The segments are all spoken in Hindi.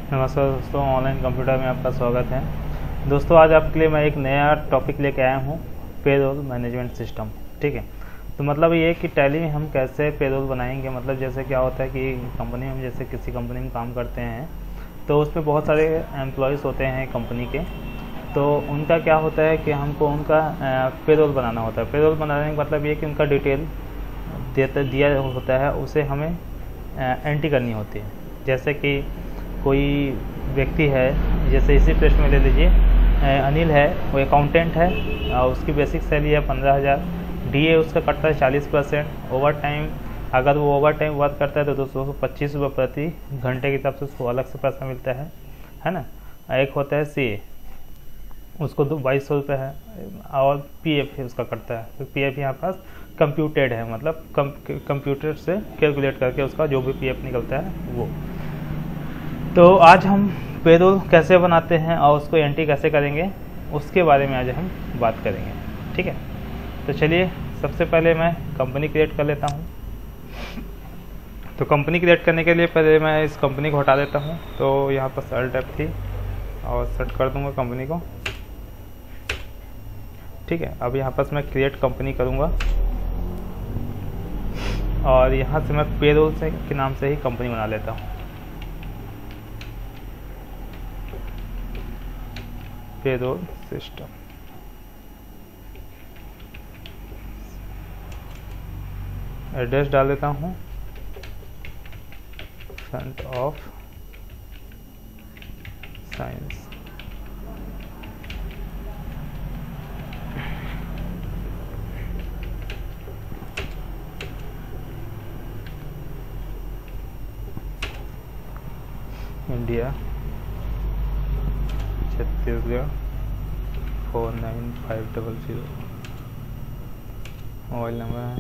नमस्कार दोस्तों, ऑनलाइन कंप्यूटर में आपका स्वागत है। दोस्तों, आज आपके लिए मैं एक नया टॉपिक लेके आया हूँ, पेरोल मैनेजमेंट सिस्टम। ठीक है, तो मतलब ये कि टैली में हम कैसे पेरोल बनाएंगे। मतलब जैसे क्या होता है कि कंपनी में, जैसे किसी कंपनी में काम करते हैं तो उसमें बहुत सारे एम्प्लॉयज़ होते हैं कंपनी के। तो उनका क्या होता है कि हमको उनका पेरोल बनाना होता है। पेरोल बनाने का मतलब ये कि उनका डिटेल दिया होता है, उसे हमें एंट्री करनी होती है। जैसे कि कोई व्यक्ति है, जैसे इसी प्रश्न में ले लीजिए, अनिल है, वो अकाउंटेंट है और उसकी बेसिक सैलरी है 15,000। डीए उसका कटता है 40%। ओवर टाइम, अगर वो ओवर टाइम वर्क करता है तो 225 रुपये प्रति घंटे के हिसाब से उसको अलग से पैसा मिलता है ना। एक होता है सीए, उसको 2200 रुपये है। और पीएफ उसका कटता है, तो पीएफ यहाँ पास कंप्यूटेड है, मतलब कंप्यूटर से कैलकुलेट करके उसका जो भी पीएफ निकलता है वो। तो आज हम पेरोल कैसे बनाते हैं और उसको एंट्री कैसे करेंगे, उसके बारे में आज हम बात करेंगे। ठीक है, तो चलिए सबसे पहले मैं कंपनी क्रिएट कर लेता हूँ। तो कंपनी क्रिएट करने के लिए पहले मैं इस कंपनी को हटा देता हूँ। तो यहाँ पर Alt F3 और सेट कर दूँगा कंपनी को। ठीक है, अब यहाँ पर मैं क्रिएट कंपनी करूँगा और यहाँ से मैं पेरोल से के नाम से ही कंपनी बना लेता हूँ। पेरोल सिस्टम, एड्रेस डाल देता हूँ, front of science. India, Chhattisgarh 49500। Mobile number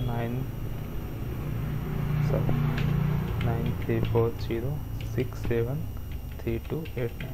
979340673289।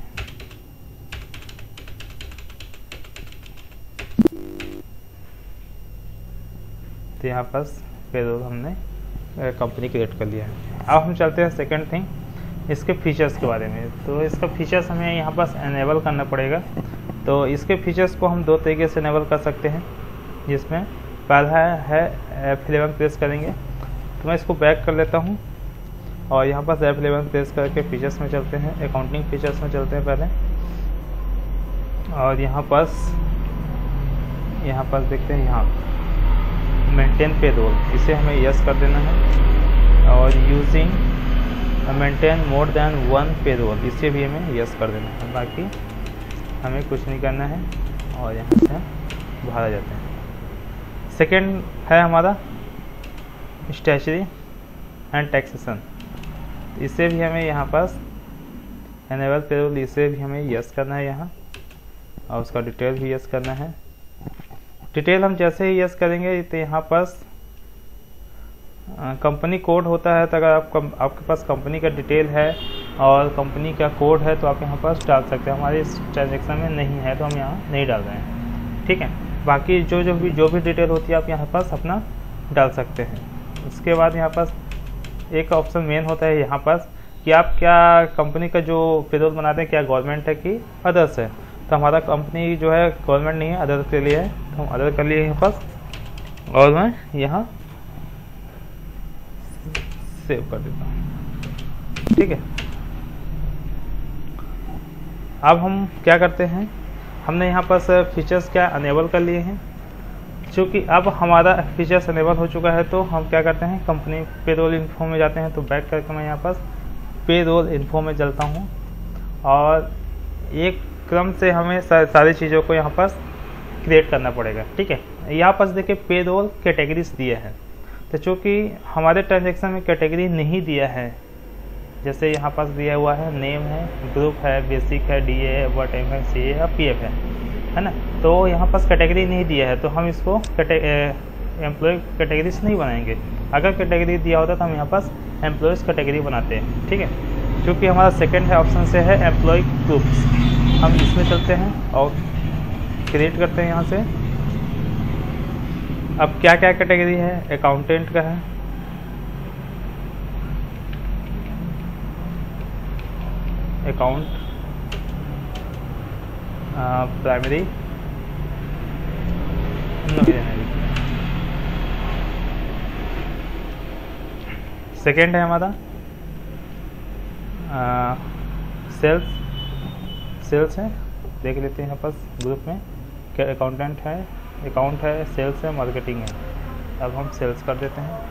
तो यहाँ पास पेरोल हमने कंपनी क्रिएट कर लिया है। अब हम चलते हैं सेकंड थिंग, इसके फीचर्स के बारे में। तो इसका फीचर्स हमें यहाँ पास एनेबल करना पड़ेगा। तो इसके फीचर्स को हम दो तरीके से एनेबल कर सकते हैं, जिसमें पहला है F11 प्रेस करेंगे। तो मैं इसको बैक कर लेता हूँ और यहाँ पास F11 प्रेस करके फीचर्स में चलते हैं, अकाउंटिंग फीचर्स में चलते हैं पहले। और यहाँ पास देखते हैं, यहाँ मेंटेन पेरोल, इसे हमें यस कर देना है। और using maintain more than 1 payroll, इसे भी हमें यस कर देना है। बाकी हमें कुछ नहीं करना है और यहाँ से बाहर आ जाते हैं। सेकेंड है हमारा स्टैच्यूटरी एंड टैक्सेशन, इसे भी हमें यहाँ पास एनेबल पेरोल, इसे भी हमें यस करना है यहाँ, और उसका डिटेल भी यस करना है। डिटेल हम जैसे ही यस करेंगे तो यहाँ पास कंपनी कोड होता है। तो अगर आपके पास कंपनी का डिटेल है और कंपनी का कोड है तो आप यहाँ पास डाल सकते हैं। हमारे इस ट्रांजेक्शन में नहीं है तो हम यहाँ नहीं डाल रहे हैं। ठीक है, बाकी जो भी डिटेल होती है आप यहाँ पास अपना डाल सकते हैं। उसके बाद यहाँ पास एक ऑप्शन मेन होता है यहाँ पास कि आप क्या कंपनी का जो पेरोल बनाते हैं क्या गवर्नमेंट है कि अदर्स है। तो हमारा कंपनी जो है गवर्नमेंट नहीं है, अदर के लिए है, तो हम अदर कर लिए यहाँ पास। और मैं यहाँ सेव कर देता हूँ। ठीक है, अब हम क्या करते हैं, हमने यहाँ पास फीचर्स क्या अनेबल कर लिए हैं। चूँकि अब हमारा फीचर्स अनेबल हो चुका है तो हम क्या करते हैं, कंपनी पेरोल इन्फो में जाते हैं। तो बैक करके मैं यहाँ पास पेरोल इन्फो में चलता हूँ और एक क्रम से हमें सारी चीज़ों को यहाँ पास क्रिएट करना पड़ेगा। ठीक है, यहाँ पास देखिए पेरोल कैटेगरीज दिए हैं। तो चूँकि हमारे ट्रांजेक्शन में कैटेगरी नहीं दिया है, जैसे यहाँ पास दिया हुआ है नेम है, ग्रुप है, बेसिक है, डीए है, ओवर टाइम है, सीए है, पीएफ है ना। तो यहाँ पास कैटेगरी नहीं दिया है तो हम इसको एम्प्लॉय कैटेगरीज नहीं बनाएंगे। अगर कैटेगरी दिया होता तो हम यहाँ पास एम्प्लॉयज़ कैटेगरी बनाते हैं। ठीक है, क्योंकि हमारा सेकंड है ऑप्शन से है एम्प्लॉय ग्रुप्स, हम इसमें चलते हैं और क्रिएट करते हैं यहाँ से। अब क्या क्या कैटेगरी है, अकाउंटेंट का है, अकाउंट प्राइमरी सेकेंड है हमारा सेल्स है, देख लेते हैं यहाँ पर ग्रुप में क्या अकाउंटेंट है, अकाउंट है, सेल्स है, मार्केटिंग है। अब हम सेल्स कर देते हैं।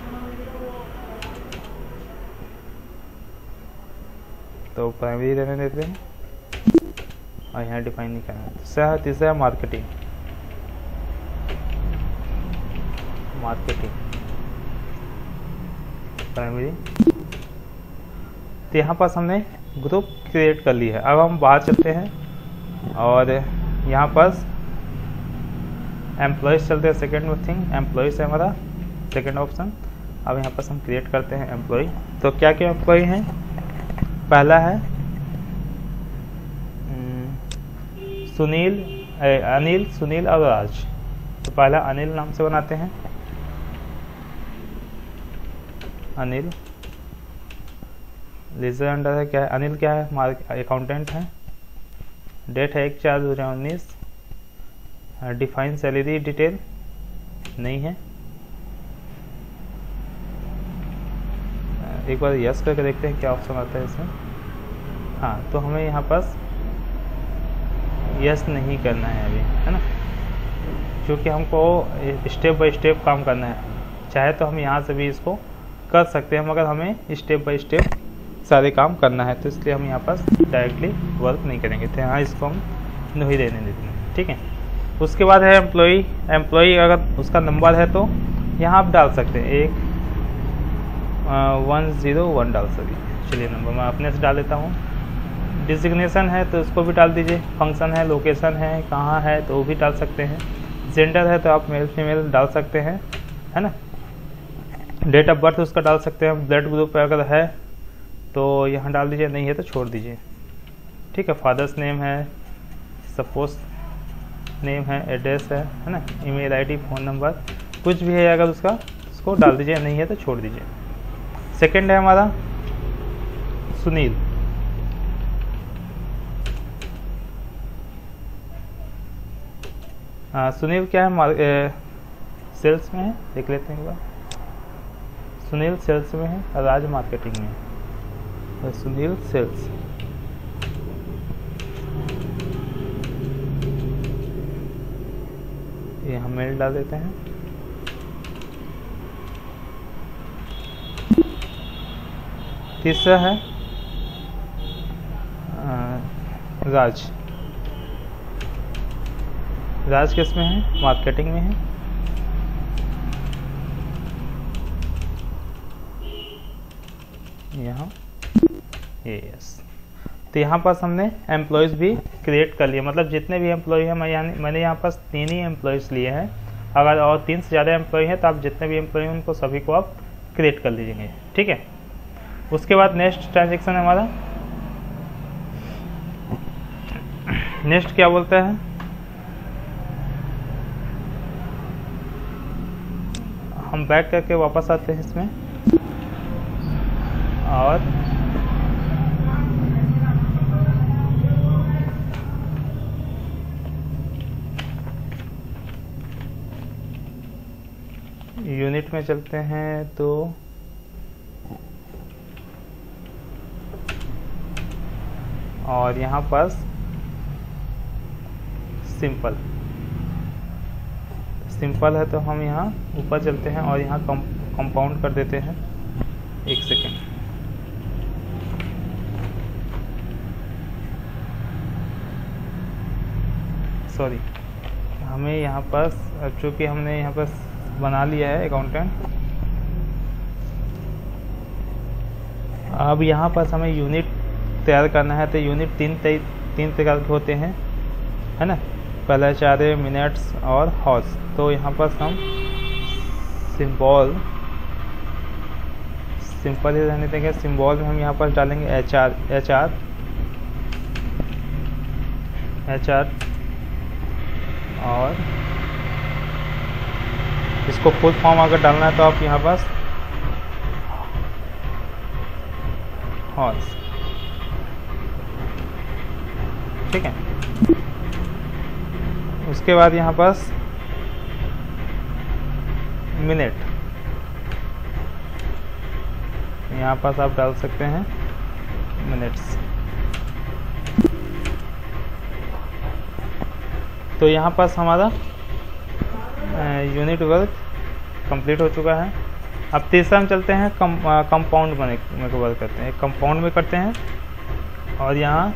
तो प्राइमरी रहने देते हैं और यहाँ डिफाइन नहीं करना है। तीसरा है मार्केटिंग, प्राइमरी। तो यहाँ पर हमने ग्रुप क्रिएट कर ली है। अब हम बाहर चलते हैं और यहाँ पर एम्प्लॉयज़ चलते हैं। सेकेंड थिंग एम्प्लॉयज़ है हमारा सेकेंड ऑप्शन। अब यहाँ पर हम क्रिएट करते हैं एम्प्लॉय। तो क्या क्या एम्प्लॉय हैं? पहला है अनिल, सुनील और राज। तो पहला अनिल नाम से बनाते हैं, अनिल। लीजर अंडर है क्या है? अनिल क्या है? अकाउंटेंट है। डेट है 1/4/2019। डिफाइन सैलरी डिटेल नहीं है। एक बार यस करके देखते हैं क्या ऑप्शन आता है इसमें। हाँ, तो हमें यहाँ पर यस नहीं करना है अभी, है ना, क्योंकि हमको स्टेप बाय स्टेप काम करना है। चाहे तो हम यहाँ से भी इसको कर सकते हैं, मगर हमें स्टेप बाय स्टेप सारे काम करना है, तो इसलिए हम यहाँ पर डायरेक्टली वर्क नहीं करेंगे। तो यहाँ इसको हम नहीं रहने देते हैं, ठीक है। उसके बाद है एम्प्लॉई अगर उसका नंबर है तो यहाँ आप डाल सकते हैं 101 डाल सकते। चलिए नंबर मैं अपने से डाल देता हूँ। डिजिग्नेशन है तो उसको भी डाल दीजिए। फंक्शन है, लोकेशन है, कहाँ है तो वो भी डाल सकते हैं। जेंडर है तो आप मेल फीमेल डाल सकते हैं, है ना। डेट ऑफ बर्थ उसका डाल सकते हैं। ब्लड ग्रुप अगर है तो यहाँ डाल दीजिए, नहीं है तो छोड़ दीजिए, ठीक है। फादर्स नेम है, सपोज नेम है, एड्रेस है ना, ईमेल आईडी, फ़ोन नंबर, कुछ भी है अगर उसका उसको डाल दीजिए, नहीं है तो छोड़ दीजिए। सेकंड है हमारा सुनील। सुनील क्या है? सेल्स में है, देख लेते हैं एक बार। सुनील सेल्स में है और राज मार्केटिंग में है। तो सुनील सेल्स, ये हम मेल डाल देते हैं। तीसरा है राज किस में है? मार्केटिंग में है। यहाँ यस। तो यहाँ पास हमने एम्प्लॉयज़ भी क्रिएट कर लिए, मतलब जितने भी एम्प्लॉय हैं मैंने यहाँ पास 3 ही एम्प्लॉयज़ लिए हैं। अगर और 3 से ज़्यादा एम्प्लॉय हैं तो आप जितने भी एम्प्लॉय हैं उनको सभी को आप क्रिएट कर लीजिएंगे, ठीक है। उसके बाद नेक्स्ट ट्रांजेक्शन है हमारा। नेक्स्ट क्या बोलता है? हम बैक करके वापस आते हैं इसमें और यूनिट में चलते हैं। तो और यहाँ पर सिंपल है तो हम यहाँ ऊपर चलते हैं और यहाँ कंपाउंड कर देते हैं। एक सेकेंड, सॉरी, हमें यहाँ पर चूँकि हमने यहाँ पर बना लिया है अकाउंटेंट, अब यहाँ पर हमें यूनिट तैयार करना है। तो यूनिट तीन प्रकार के होते हैं, है ना। पहला चारे, मिनट्स और हॉर्स। तो यहाँ पर हम सिंपल ही रहने देंगे। सिंबल में हम यहाँ पर डालेंगे HR और इसको फुल फॉर्म अगर डालना है तो आप यहाँ पास हॉर्स, ठीक है। उसके बाद यहाँ पास मिनट, यहाँ पास आप डाल सकते हैं मिनट्स। तो यहाँ पास हमारा यूनिट वर्क कंप्लीट हो चुका है। अब तीसरा हम चलते हैं कंपाउंड में वर्क करते हैं, कंपाउंड में करते हैं। और यहाँ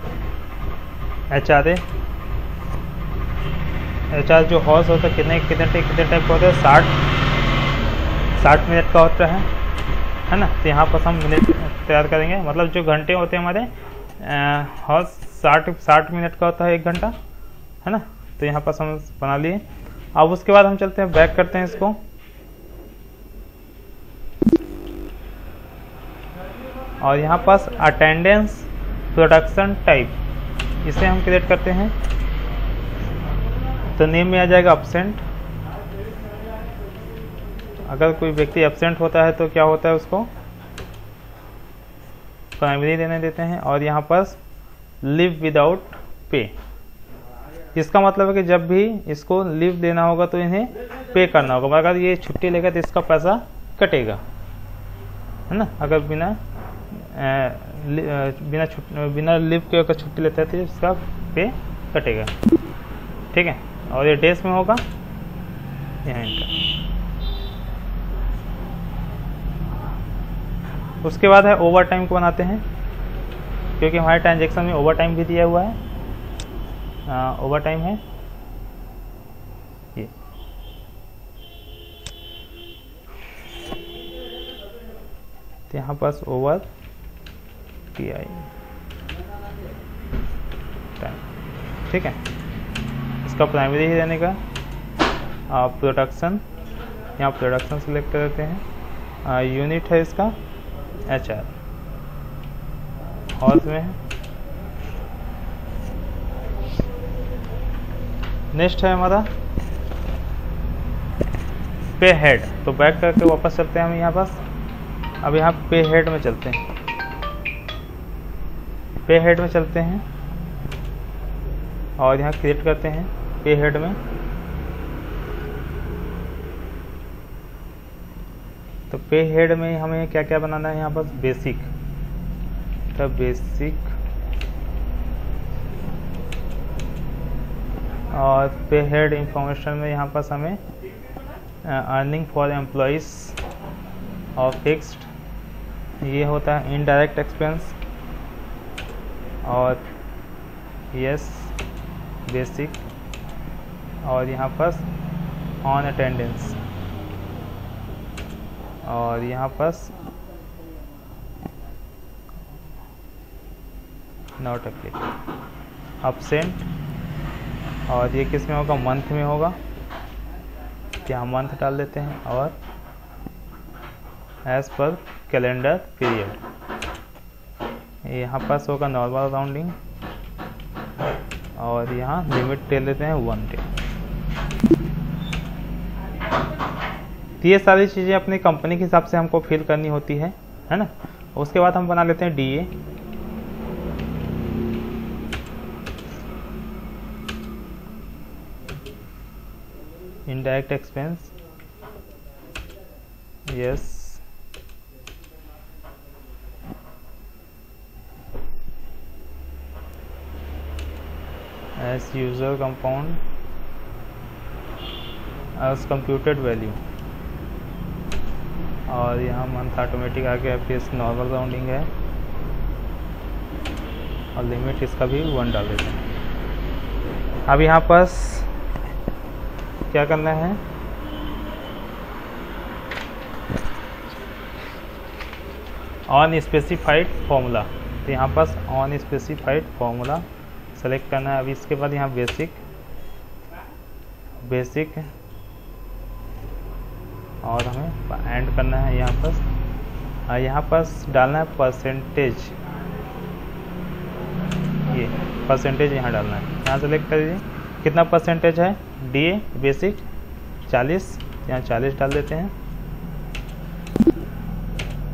HR जो हॉर्स होता है कितने टाइप का होता है, 60 मिनट का होता है ना। तो यहाँ पर हम मिनट तैयार करेंगे, मतलब जो घंटे होते हैं हमारे हॉर्स 60 मिनट का होता है, 1 घंटा, है ना। तो यहाँ पर हम बना लिए। अब उसके बाद हम चलते हैं बैक करते हैं इसको। और यहाँ पास अटेंडेंस प्रोडक्शन टाइप, इसे हम क्रिएट करते हैं। तो नेम में आ जाएगा एब्सेंट। अगर कोई व्यक्ति एब्सेंट होता है तो क्या होता है, उसको प्राइमरी देने देते हैं। और यहाँ पास लिव विदाउट पे, इसका मतलब है कि जब भी इसको लीव देना होगा तो इन्हें पे करना होगा। अगर ये छुट्टी लेगा तो इसका पैसा कटेगा, है ना। अगर बिना लीव के अगर छुट्टी लेता है तो इसका पे कटेगा, ठीक है। और ये डेज में होगा, यहाँ इनका। उसके बाद है ओवर टाइम को बनाते हैं, क्योंकि हमारे ट्रांजेक्शन में ओवर टाइम भी दिया हुआ है। ओवर टाइम है ये। तो यहाँ पास ओवर TI टाइम, ठीक है। इसका प्राइमरी ही रहने का। प्रोडक्शन, यहाँ प्रोडक्शन सेलेक्ट कर देते हैं। यूनिट है इसका HR, हॉर्स में है। नेक्स्ट है हमारा पे हेड। तो बैक करके वापस चलते हैं हम यहाँ पास। अब यहाँ पे हेड में चलते हैं, पे हेड में चलते हैं और यहाँ क्रिएट करते हैं पे हेड में। तो पे हेड में हमें क्या क्या बनाना है, यहाँ पास बेसिक, तो बेसिक। और पे हेड इंफॉर्मेशन में यहाँ पास हमें अर्निंग फॉर एम्प्लॉइज और फिक्स्ड, ये होता है इनडायरेक्ट एक्सपेंस। और यस बेसिक। और यहाँ पास ऑन अटेंडेंस। और यहाँ पास नॉट एप्लीकेबल, एब्सेंट। और ये किस में होगा, मंथ में होगा, यहाँ मंथ डाल देते हैं। और एज पर कैलेंडर पीरियड, यहाँ पास होगा नॉर्मल राउंडिंग। और यहाँ लिमिट दे लेते हैं 1 डे। तो ये सारी चीज़ें अपनी कंपनी के हिसाब से हमको फिल करनी होती है ना। उसके बाद हम बना लेते हैं DA। Indirect expense, yes. As user compound as computed value. और यहाँ मंथ ऑटोमेटिक आ गया, फिर नॉर्मल राउंडिंग है। और लिमिट इसका भी 1 डाल देते हैं। अब यहाँ पास क्या करना है, ऑन स्पेसिफाइड फॉर्मूला। तो यहाँ पास ऑन स्पेसिफाइड फॉर्मूला सेलेक्ट करना है। अभी इसके बाद यहाँ बेसिक और हमें एंड करना है यहाँ पास। यहाँ पास डालना है परसेंटेज, ये परसेंटेज यहाँ डालना है। यहाँ सेलेक्ट कर दीजिए कितना परसेंटेज है, DA बेसिक 40, यहाँ 40 डाल देते हैं।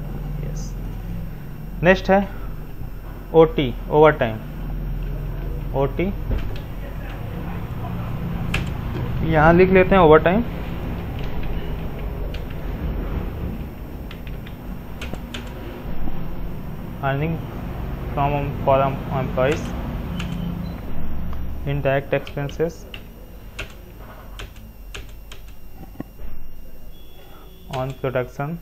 यस। नेक्स्ट है OT, ओवर टाइम। OT, यहाँ लिख लेते हैं over time. Earning from for employees, indirect expenses on production,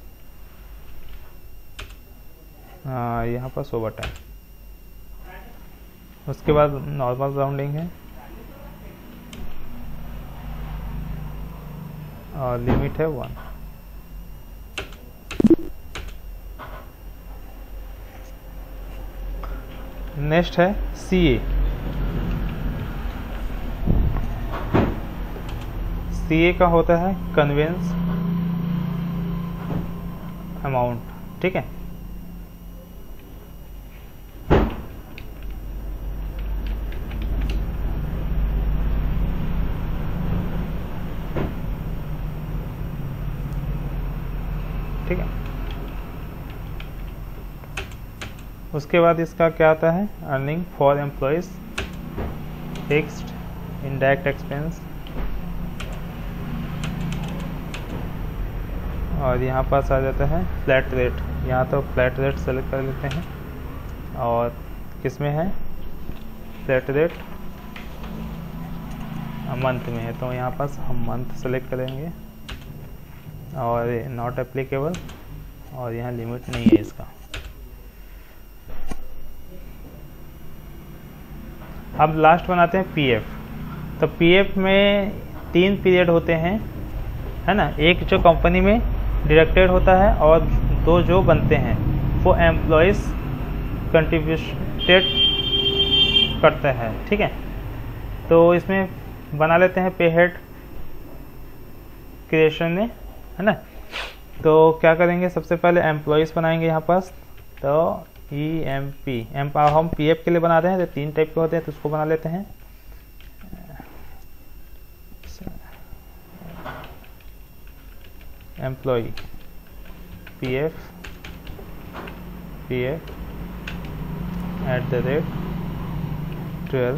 यहाँ पर ओवर टाइम। उसके बाद नॉर्मल राउंडिंग है और लिमिट है 1। नेक्स्ट है CA। CA का होता है कन्वेंस अमाउंट, ठीक है। ठीक है, उसके बाद इसका क्या आता है, earning for employees, fixed indirect expense, और यहाँ पास आ जाता है फ्लैट रेट। यहाँ तो फ्लैट रेट सेलेक्ट कर लेते हैं, और किस में है फ्लैट रेट, मंथ में है, तो यहाँ पास हम मंथ सेलेक्ट करेंगे, और नॉट एप्लीकेबल, और यहाँ लिमिट नहीं है इसका। अब लास्ट बनाते हैं PF। तो PF में 3 पीरियड होते हैं, है ना। एक जो कंपनी में डिडक्टेड होता है और 2 जो बनते हैं वो एम्प्लॉयज़ कंट्रीब्यूटेड करते हैं, ठीक है। तो इसमें बना लेते हैं पे हेड क्रिएशन में, है ना। तो क्या करेंगे, सबसे पहले एम्प्लॉयज़ बनाएंगे यहाँ पास। तो EMP हम PF के लिए बना रहे हैं, तो 3 टाइप के होते हैं, तो उसको बना लेते हैं। एम्प्लॉय PF @12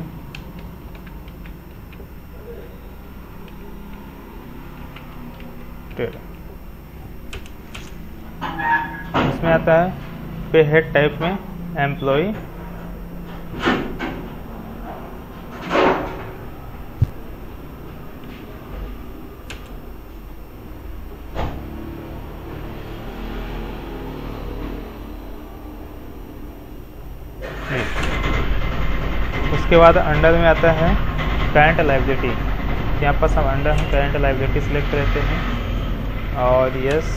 इसमें आता है पे हेड टाइप में एम्प्लॉय, उसके बाद अंडर में आता है करंट लायबिलिटी। यहाँ पर हम अंडर करंट लायबिलिटी सिलेक्ट करते हैं, और यस।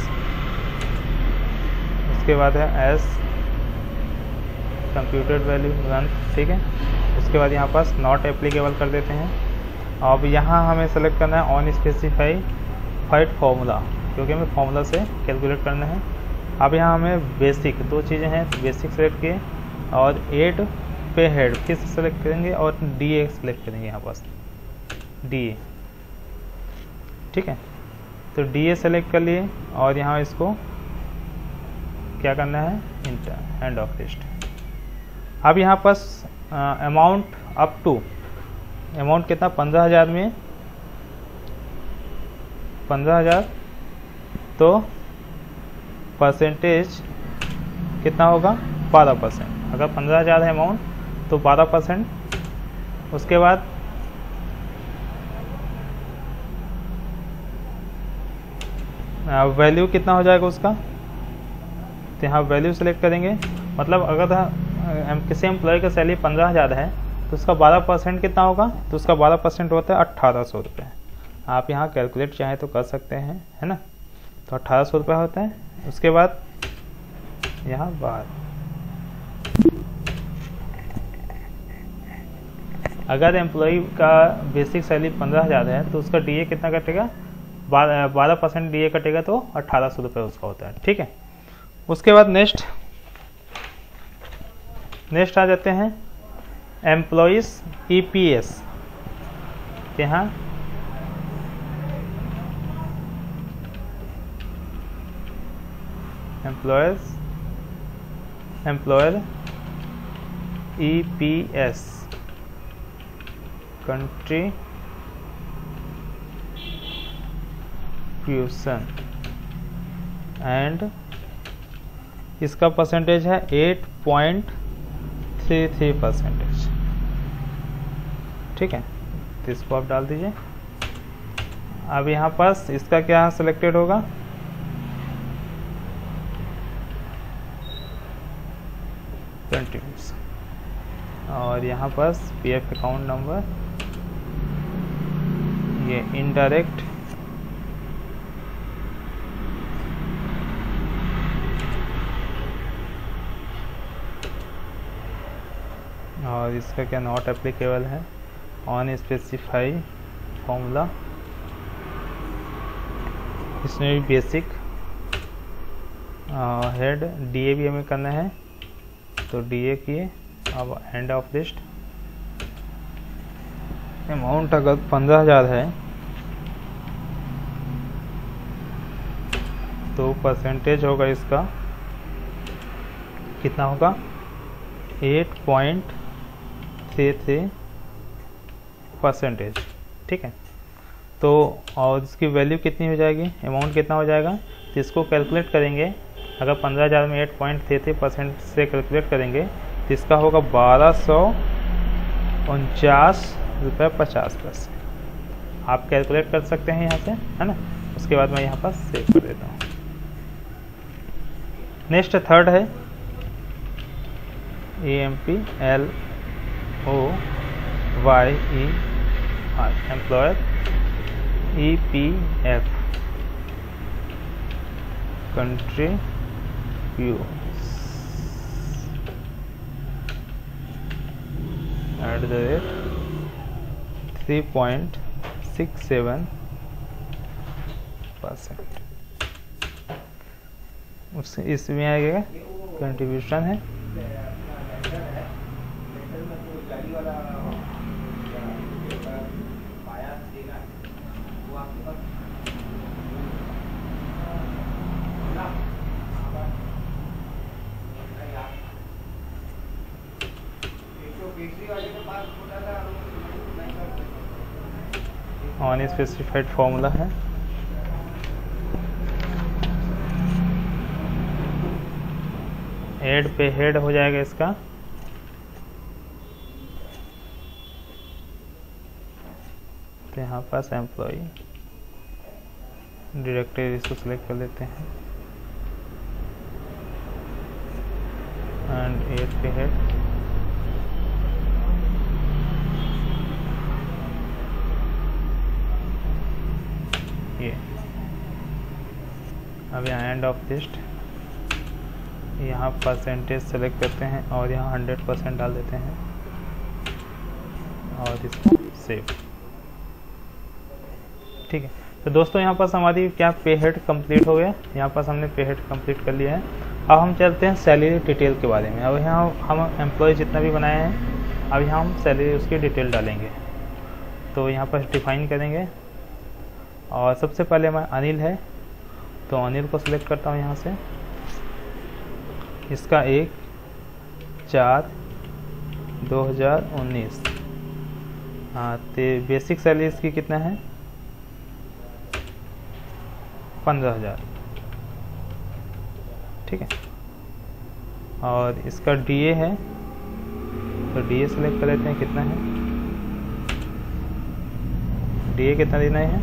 उसके बाद है एस कंप्यूटेड वैल्यू रन, ठीक है। उसके बाद यहाँ पास नॉट एप्लीकेबल कर देते हैं। अब यहाँ हमें सेलेक्ट करना है ऑन स्पेसिफाइड फार्मूला, क्योंकि हमें फार्मूला से कैलकुलेट करना है। अब यहाँ हमें बेसिक 2 चीज़ें हैं, तो बेसिक सेलेक्ट किए, और एड पे हेड फिर से सेलेक्ट करेंगे, और DA सेलेक्ट करेंगे यहाँ पास DA, ठीक है। तो DA सेलेक्ट कर लिए, और यहाँ इसको क्या करना है, इंटर एंड ऑफ लिस्ट। अब यहाँ पास अमाउंट अप टू, अमाउंट कितना, 15,000 में 15,000, तो परसेंटेज कितना होगा, 12%। अगर 15,000 है अमाउंट तो 12%। उसके बाद वैल्यू कितना हो जाएगा उसका, तो यहाँ वैल्यू सेलेक्ट करेंगे। मतलब अगर किसी एम्प्लॉय का सैलरी 15,000 है तो उसका 12% कितना होगा, तो उसका 12% होता है 1,800 रुपये। आप यहाँ कैलकुलेट चाहें तो कर सकते हैं, है ना। तो 1,800 रुपये होता है। उसके बाद यहाँ बाहर, अगर एम्प्लॉय का बेसिक सैलरी 15,000 है तो उसका DA कितना कटेगा, 12% DA कटेगा, तो 1,800 रुपये उसका होता है, ठीक है। उसके बाद नेक्स्ट आ जाते हैं एम्प्लॉयज़ EPS। यहाँ एम्प्लॉयर EPS, कंट्रीब्यूशन एंड इसका परसेंटेज है 8.33%। ठीक है, तो इसको आप डाल दीजिए। अब यहाँ पास इसका क्या सिलेक्टेड होगा, कंट्रीब्यूशन, और यहाँ पास पीएफ अकाउंट नंबर, ये इनडायरेक्ट और इसका क्या नॉट एप्लीकेबल है, ऑन स्पेसिफाई फॉर्मूला, इसमें भी बेसिक, हेड डीए भी हमें करना है तो डीए किए। अब एंड ऑफ लिस्ट, अमाउंट अगर 15,000 है तो परसेंटेज होगा इसका कितना होगा, 8.33%। ठीक है, तो और इसकी वैल्यू कितनी हो जाएगी, अमाउंट कितना हो जाएगा, तो इसको कैलकुलेट करेंगे। अगर 15,000 में 8.33% से कैलकुलेट करेंगे तो इसका होगा 1249.50 रुपये। आप कैलकुलेट कर सकते हैं यहाँ से, है ना। उसके बाद मैं यहाँ पर सेव कर देता हूँ। नेक्स्ट थर्ड है EMPLOYER, एम्प्लॉयर, EPF, $3.67%। उससे इसमें आएगा कंट्रीब्यूशन है, ऑन स्पेसिफाइड फॉर्मूला है, हेड पे हेड हो जाएगा इसका, तो यहाँ पास एम्प्लॉय डायरेक्टरी इसको सिलेक्ट कर लेते हैं एंड हेड पे हेड, ये अब यहाँ एंड ऑफ लिस्ट, यहाँ परसेंटेज सेलेक्ट करते हैं और यहाँ 100% डाल देते हैं और इसको सेव। ठीक है, तो दोस्तों यहाँ पास हमारी क्या पे हेड कंप्लीट हो गया, यहाँ पास हमने पे हेड कंप्लीट कर लिया है। अब हम चलते हैं सैलरी डिटेल के बारे में। अब यहाँ हम एम्प्लॉय जितना भी बनाए हैं, अब यहाँ हम सैलरी उसकी डिटेल डालेंगे। तो यहाँ पर डिफाइन करेंगे और सबसे पहले मैं अनिल है तो अनिल को सिलेक्ट करता हूँ यहाँ से। इसका 1/4/2019, हाँ, तो बेसिक सैलरी इसकी कितना है, 15,000। ठीक है, और इसका डीए है तो डीए सेलेक्ट कर लेते हैं, कितना है डीए, कितना देना है,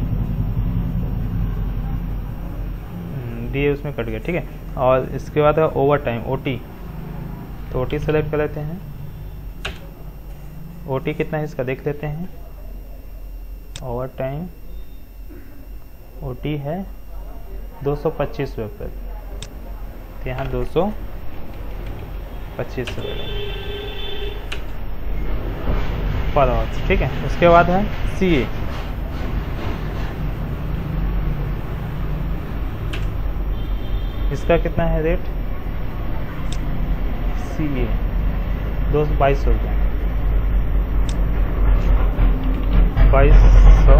डीए उसमें कट गया। ठीक है, और इसके बाद है ओवर टाइम, ओटी, तो ओटी सेलेक्ट कर लेते हैं। ओटी कितना है इसका देख लेते हैं, ओवर टाइम ओटी है 225 रुपये, तो यहाँ 225 रुपये पर आवर। ठीक है, उसके बाद है सीए, इसका कितना है रेट, सीए 222 रुपये, 2200।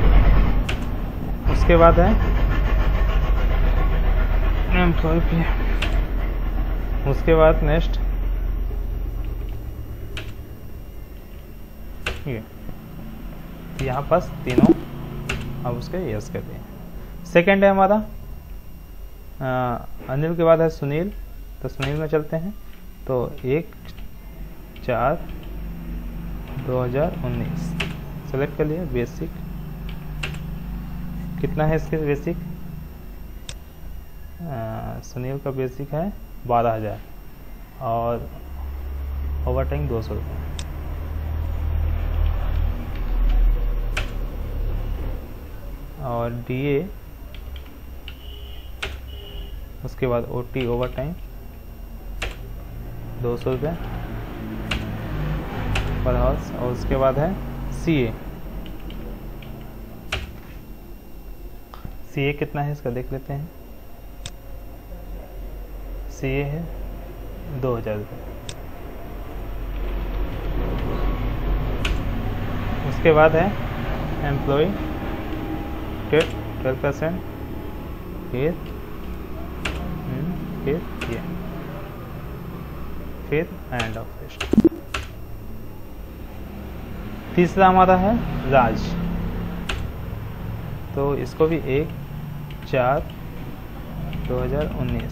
उसके बाद है एम्प्लॉय पे, उसके बाद नेक्स्ट ये यहाँ पास तीनों अब उसके यस कर दिए। सेकेंड है हमारा अनिल के बाद है सुनील, तो सुनील में चलते हैं। तो 1/4/2019 सेलेक्ट कर लिया। बेसिक कितना है इसके बेसिक? सुनील का बेसिक है 12,000 और ओवर टाइम 200 रुपये। और DA उसके बाद OT ओवर टाइम 200 रुपये पर हाउस। और उसके बाद है CA कितना है इसका देख लेते हैं। CA है 2,000 रुपये। उसके बाद है एम्प्लॉय 12%, फिर ये, फिर एंड ऑफ लिस्ट। तीसरा हमारा है राज, तो इसको भी 1/4/2019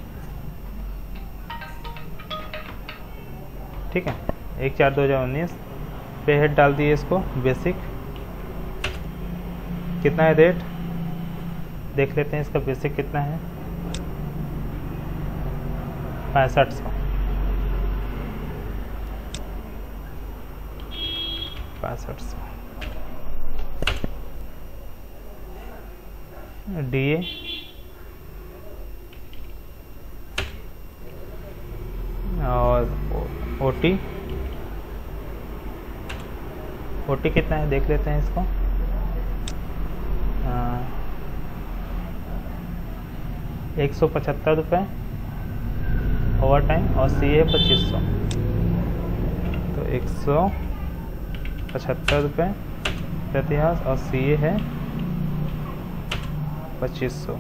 ठीक है। 1/4/2019 पे हेड डाल दिए इसको। बेसिक कितना है रेट देख लेते हैं। इसका बेसिक कितना है 6500। 6500। DA और OT कितना है देख लेते हैं इसको। 175 रुपये ओवर टाइम और CA 2500। तो 175 रुपये प्रति हाउस और CA है 2500।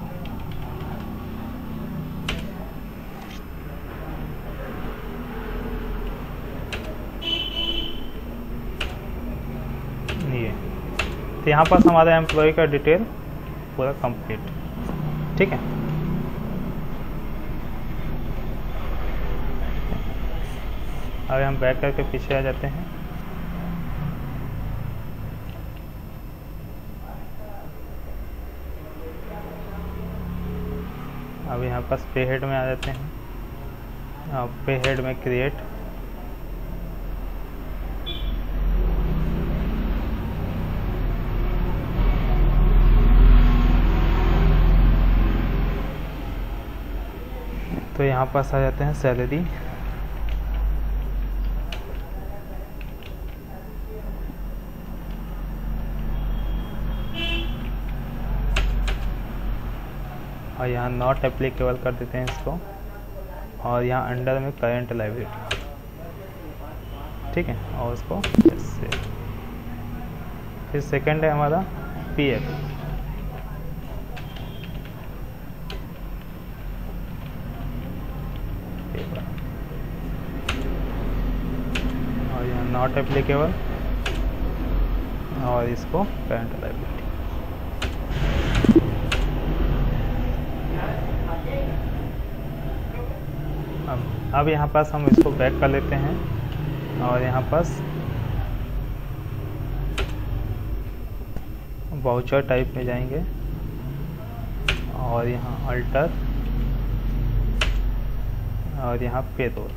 ये तो यहाँ पर हमारा एम्प्लॉय का डिटेल पूरा कंप्लीट ठीक है। अब हम बैक करके पीछे आ जाते हैं। अब यहाँ पास पे हेड में आ जाते हैं। अब पे हेड में क्रिएट, तो यहाँ पास आ जाते हैं सैलरी। और यहाँ नॉट एप्लीकेबल कर देते हैं इसको। और यहाँ अंडर में करंट लायबिलिटी ठीक है, और उसको से। फिर सेकंड है हमारा PF। और यहाँ नॉट एप्लीकेबल और इसको करंट लायबिलिटी। अब यहाँ पास हम इसको बैक कर लेते हैं और यहाँ पास वाउचर टाइप में जाएंगे और यहाँ अल्टर और यहाँ पेरोल।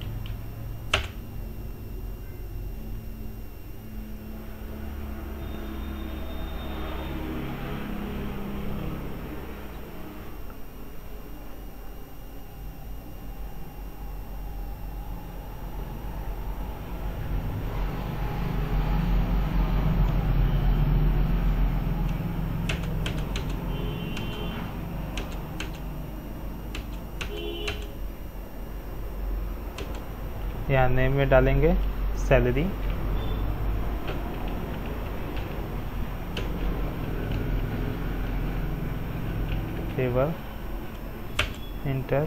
यहाँ नेम में डालेंगे salary, table, enter,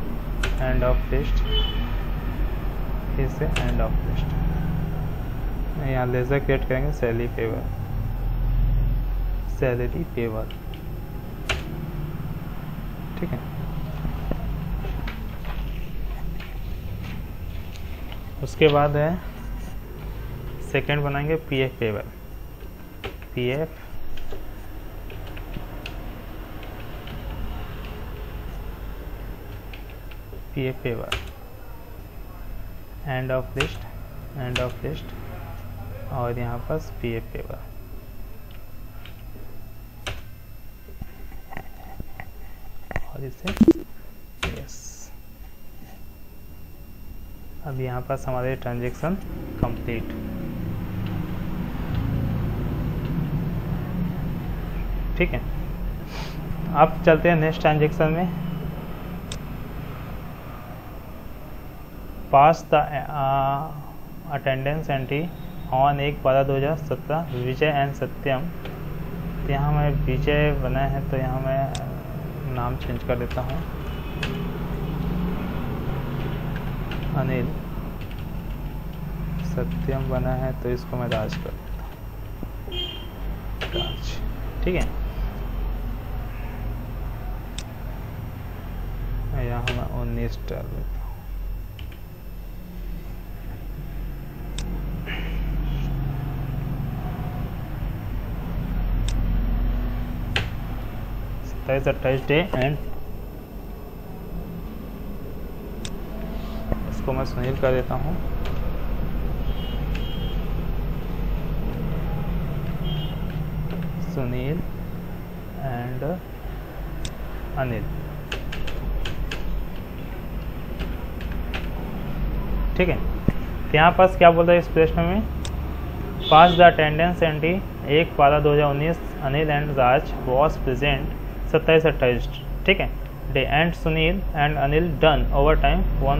end of list, फिर से एंड ऑफ लिस्ट। यहाँ लेजर क्रिएट करेंगे सैलरी पेवर, ठीक है। उसके बाद है सेकंड बनाएंगे PF payer, PF payer, end of list और यहाँ पास पीएफ पेवर। और इसे यस, अब यहाँ पास हमारे ट्रांजेक्शन कंप्लीट। ठीक है, अब चलते हैं नेक्स्ट ट्रांजेक्शन में। Pass the attendance entry on 1/12/2017 Vijay and Satyam. तो यहाँ मैं विजय बना है तो यहाँ मैं नाम चेंज कर देता हूँ, अनिल। सत्यम बना है तो इसको मैं राज कर देता हूँ, राज, ठीक है। यहाँ मैं 19 डाल देता हूँ। That is the 28 day and इसको मैं सुनील कर देता हूँ। सुनील एंड अनिल, ठीक है। तो यहाँ पास क्या बोल रहा है इस प्रश्न में, pass the attendance entry 1/12/2019 Anil and Raj was present 27-28, ठीक है, day and Sunil and Anil done over time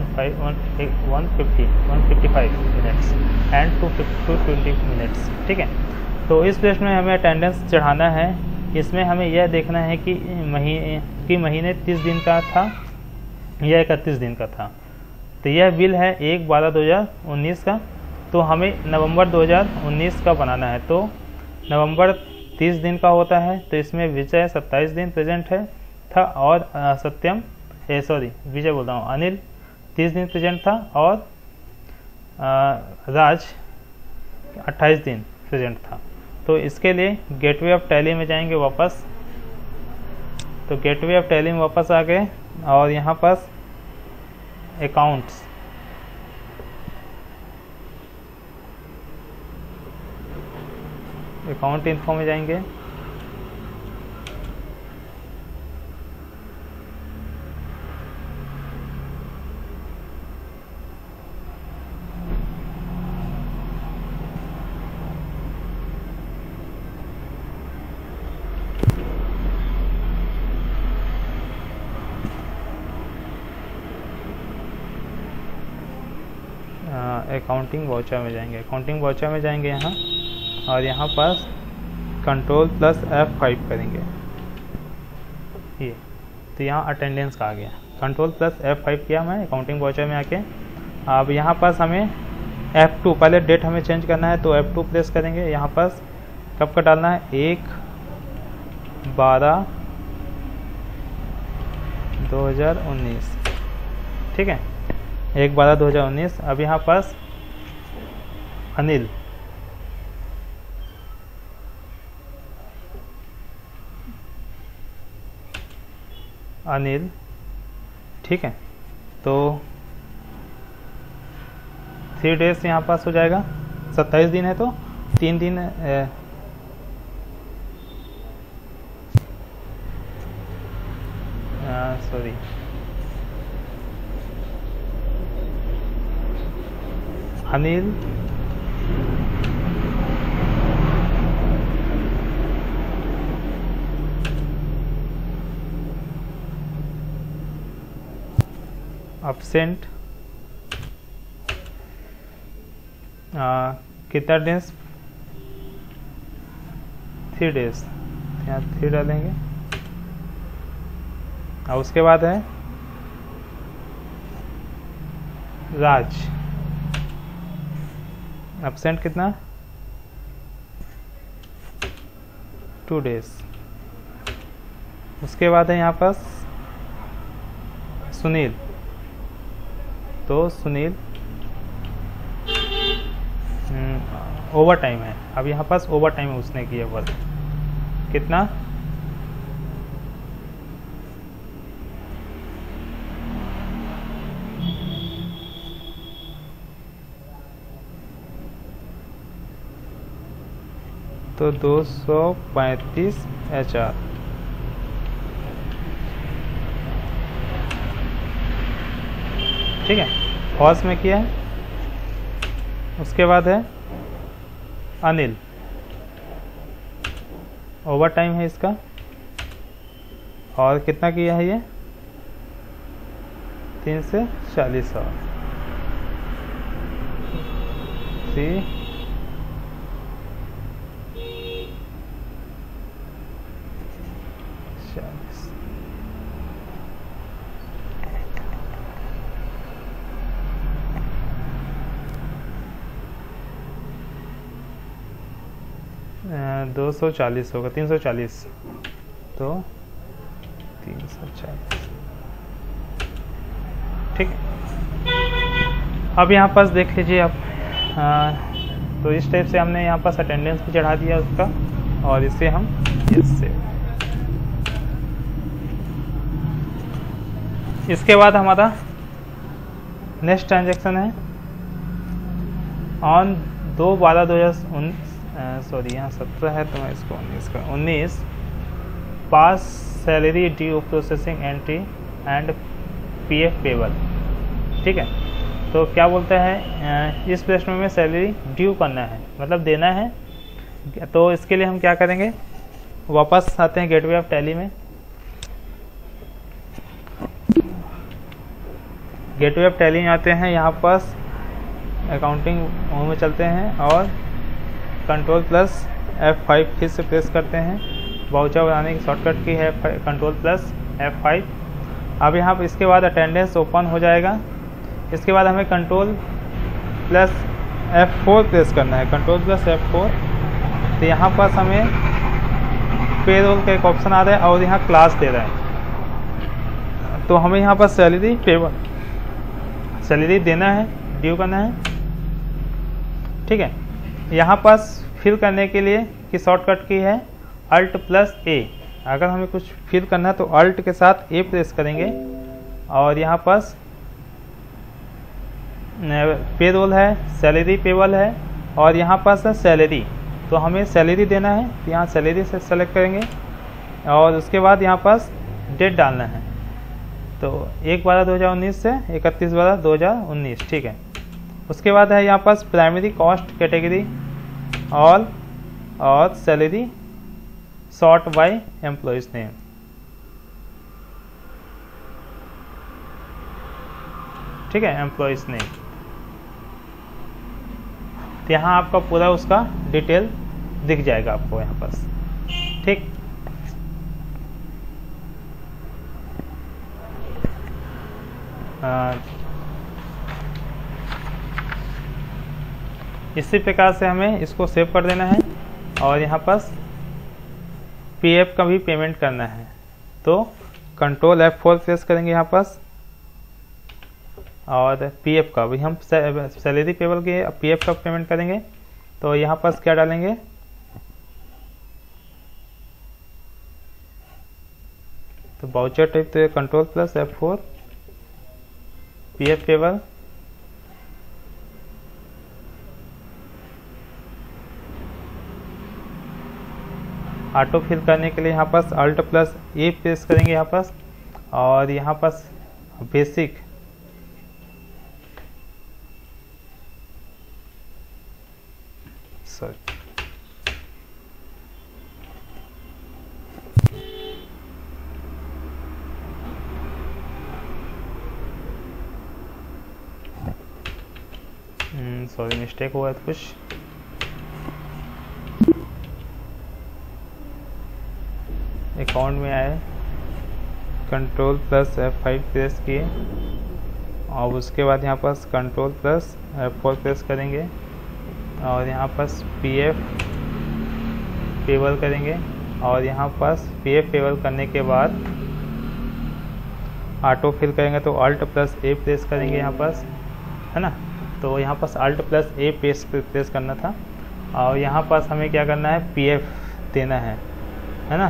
155 minutes and 220 minutes, ठीक है। तो इस प्रश्न में हमें अटेंडेंस चढ़ाना है। इसमें हमें यह देखना है कि महीने 30 दिन का था या 31 दिन का था। तो यह बिल है 1/12/2019 का, तो हमें नवंबर 2019 का बनाना है। तो नवंबर 30 दिन का होता है, तो इसमें विजय 27 दिन प्रेजेंट है था और सत्यम विजय बोल रहा हूँ, अनिल 30 दिन प्रेजेंट था और राज 28 दिन प्रेजेंट था। तो इसके लिए गेटवे ऑफ टैली में जाएंगे वापस। तो गेटवे ऑफ टैली में वापस आ गए और यहाँ पास अकाउंट इन्फो में जाएंगे। अकाउंटिंग वाउचर में जाएंगे, यहाँ और यहाँ पास कंट्रोल प्लस F5 करेंगे ये। तो यहाँ अटेंडेंस का आ गया, कंट्रोल प्लस F5 किया मैं अकाउंटिंग वाउचर में आके। अब यहाँ पास हमें F2, पहले डेट हमें चेंज करना है तो F2 प्रेस करेंगे। यहाँ पास कब का डालना है, 1/12/2019, ठीक है, 1/12/2019। अब यहाँ पास अनिल, ठीक है। तो 3 डेज यहाँ पास हो जाएगा, 27 दिन है तो 3 दिन अनिल absent कितना डेज, 3 डेज, यहाँ 3 डालेंगे। और उसके बाद है एब्सेंट कितना 2 days। उसके बाद है यहाँ पास सुनील, तो सुनील ओवर टाइम है। अब यहाँ पास ओवर टाइम उसने किया वर्क कितना 235 HR। ठीक है, हॉर्स में किया है। उसके बाद है अनिल, ओवर टाइम है इसका, और कितना किया है ये 3 से 40 और 240 होगा, 340, तो 340। ठीक है, अब यहाँ पास देख लीजिए आप। तो इस टाइप से हमने यहाँ पास अटेंडेंस भी चढ़ा दिया उसका, और इससे हम इसके बाद हमारा नेक्स्ट ट्रांजैक्शन है ऑन 2/12/2019, सॉरी यहाँ 17 है तो मैं इसको 19 का 19 pass salary due processing entry and PF payable. ठीक है, तो क्या बोलता है इस प्रश्न में सैलरी ड्यू करना है, मतलब देना है। तो इसके लिए हम क्या करेंगे, वापस आते हैं गेटवे ऑफ टैली में। गेटवे ऑफ टैली में आते हैं, यहाँ पास अकाउंटिंग में चलते हैं और Ctrl+F5 फिर से प्रेस करते हैं। वाउचर बनाने की शॉर्टकट की है Ctrl+F5। अब यहाँ पर इसके बाद अटेंडेंस ओपन हो जाएगा। इसके बाद हमें Ctrl+F4 प्रेस करना है, Ctrl+F4। तो यहाँ पास हमें पेरोल का एक ऑप्शन आ रहा है और यहाँ क्लास दे रहा है। तो हमें यहाँ पर सैलरी पेबल, सैलरी देना है, ड्यू करना है। ठीक है, यहाँ पास फिल करने के लिए की शॉर्टकट की है Alt+A। अगर हमें कुछ फिल करना है तो Alt के साथ A प्रेस करेंगे, और यहाँ पास पेरोल है, सैलरी पेबल है, और यहाँ पास है सैलरी। तो हमें सैलरी देना है, तो यहाँ सैलरी से सेलेक्ट करेंगे, और उसके बाद यहाँ पास डेट डालना है। तो 1/12/2019 से 31/12/2019। ठीक है, उसके बाद है यहाँ पास प्राइमरी कॉस्ट कैटेगरी ऑल और salary sort by employees name. ठीक है, एम्प्लॉइज नेम। तो यहाँ आपका पूरा उसका डिटेल दिख जाएगा आपको यहाँ पास। ठीक, इसी प्रकार से हमें इसको सेव कर देना है, और यहाँ पास PF का भी पेमेंट करना है। तो Ctrl+F4 प्रेस करेंगे यहाँ पास, और PF का भी हम सैलरी पेबल के PF का पेमेंट करेंगे। तो यहाँ पास क्या डालेंगे, तो वाउचर टाइप तो Ctrl+F4 PF payable, auto fill करने के लिए यहाँ पास Alt+A प्रेस करेंगे यहाँ पास, और यहाँ पास बेसिक सॉरी मिस्टेक हुआ है कुछ। अकाउंट में आए, Ctrl+F5 प्रेस किए, और उसके बाद यहाँ पास Ctrl+F4 प्रेस करेंगे, और यहाँ पास PF पेबल करेंगे और यहाँ पास PF पेबल करने के बाद ऑटो फिल करेंगे तो Alt+A प्रेस करेंगे यहाँ पास, है ना। तो यहाँ पास Alt+A प्रेस करना था और यहाँ पास हमें क्या करना है, PF देना है ना।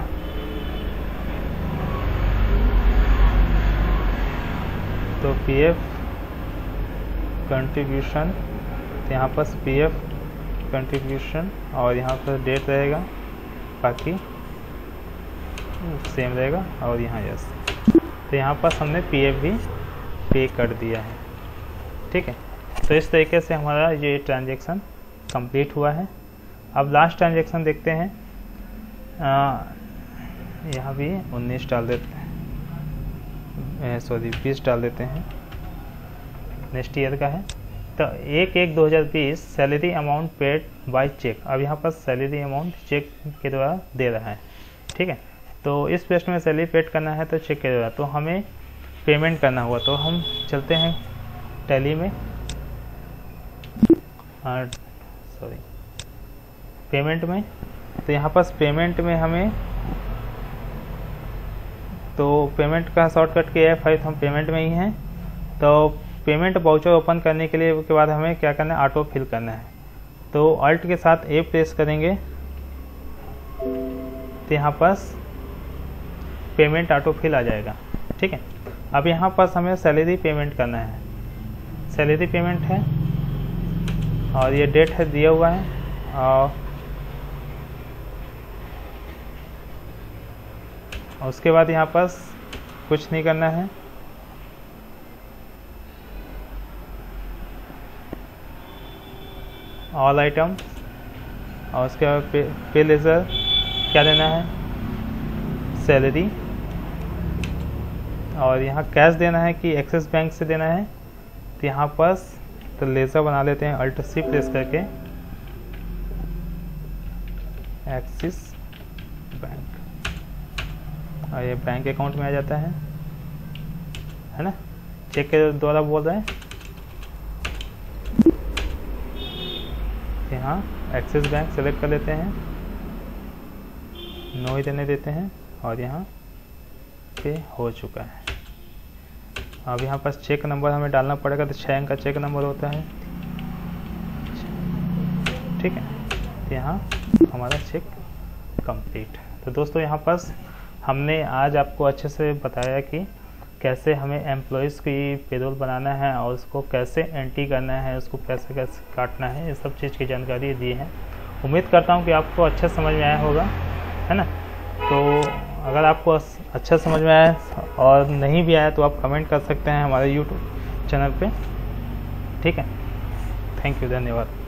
तो PF कंट्रीब्यूशन, तो यहाँ पास PF कंट्रीब्यूशन और यहाँ पर डेट रहेगा, बाकी सेम रहेगा और यहाँ यस। तो यहाँ पास हमने PF भी पे कर दिया है, ठीक है। तो इस तरीके से हमारा ये ट्रांजैक्शन कंप्लीट हुआ है। अब लास्ट ट्रांजैक्शन देखते हैं। यहाँ भी 19 डाल देते हैं, सॉरी 20 डाल देते हैं, नेक्स्ट ईयर का है। तो 1/1/2020 salary amount paid by cheque. अब यहाँ पर सैलरी अमाउंट चेक के द्वारा दे रहा है, ठीक है। तो इस पेस्ट में सैलरी पेड करना है तो चेक के द्वारा, तो हमें पेमेंट करना हुआ। तो हम चलते हैं टैली में, सॉरी पेमेंट में। तो यहाँ पास पेमेंट में हमें, तो पेमेंट का शॉर्टकट क्या है, फाइल हम पेमेंट में ही हैं। तो पेमेंट वाउचर ओपन करने के लिए के बाद हमें क्या करना है, ऑटो फिल करना है। तो Alt के साथ A प्रेस करेंगे तो यहाँ पास पेमेंट ऑटो फिल आ जाएगा, ठीक है। अब यहाँ पास हमें सैलरी पेमेंट करना है, सैलरी पेमेंट है और ये डेट है दिया हुआ है और उसके बाद यहाँ पास कुछ नहीं करना है। ऑल आइटम और उसके बाद पे लेजर क्या देना है, सैलरी, और यहाँ कैश देना है कि एक्सिस बैंक से देना है। तो यहाँ पास तो लेजर बना लेते हैं, Alt+C प्रेस करके, एक्सिस बैंक, और ये बैंक अकाउंट में आ जाता है ना। चेक के द्वारा बोल रहे हैं, यहाँ एक्सिस बैंक सेलेक्ट कर लेते हैं, नो ही देने देते हैं और यहाँ पे हो चुका है। अब यहाँ पास चेक नंबर हमें डालना पड़ेगा, तो 6 अंक का चेक नंबर होता है, ठीक है। तो यहाँ हमारा चेक कंप्लीट। तो दोस्तों यहाँ पास हमने आज आपको अच्छे से बताया कि कैसे हमें एम्प्लॉयज़ की पेरोल बनाना है और उसको कैसे एंट्री करना है, उसको पैसे कैसे काटना है, ये सब चीज़ की जानकारी दी है। उम्मीद करता हूँ कि आपको अच्छा समझ में आया होगा, है ना। तो अगर आपको अच्छा समझ में आया और नहीं भी आया तो आप कमेंट कर सकते हैं हमारे YouTube चैनल पे, ठीक है। थैंक यू, धन्यवाद।